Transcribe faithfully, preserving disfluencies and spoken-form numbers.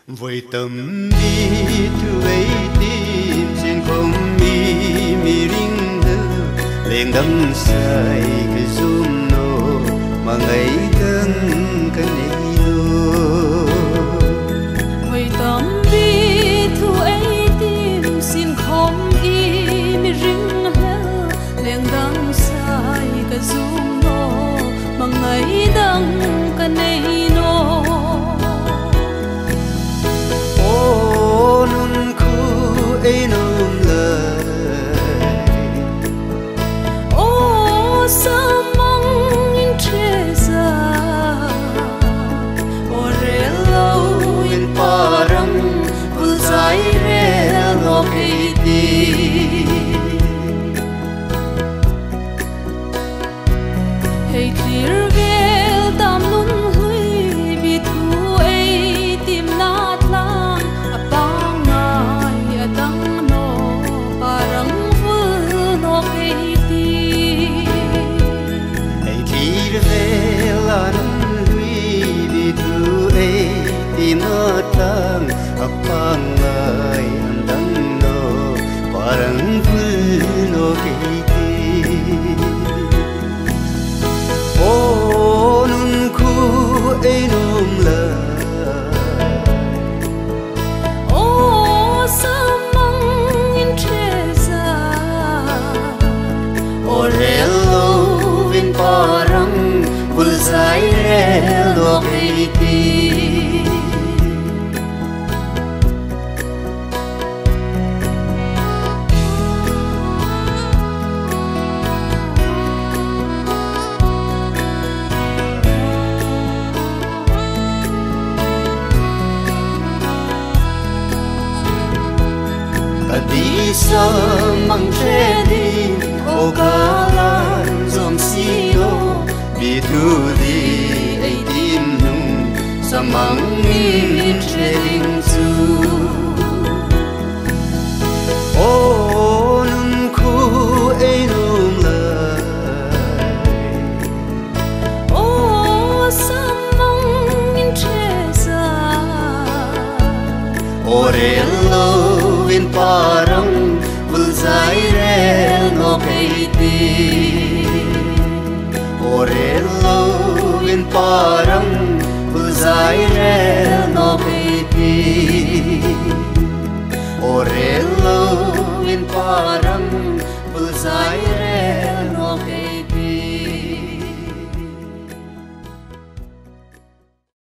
với tâm đi thu ấy tim trên không mi mi ring đơ lên đắm say cái zoom nô mà ngày tân cái này lô với tâm đi thu ấy tim xin không im mi ring đơ lên đắm say cái zoom nô mà ngày tân cái này nô ấy nôm lời ô sao mong in tre ra ô re lâu in parang u zai re lo kiti hey clear vel tam nun hui bi thu ei tim nat lang apang ngai adang tinotang apangai andang no parang fulno kiti o nun ku enum la o samang in treza o relo in parang bulzai relo kiti di sa mang tre di o galan zom si o bi tu di ai tim nung sa mang ni tre ding zu o nun ku ai nung la o sa mang in tre za o re lo in parang bulzai re no kiti o re lo in parang bulzai re no kiti o re lo in parang bulzai re no kiti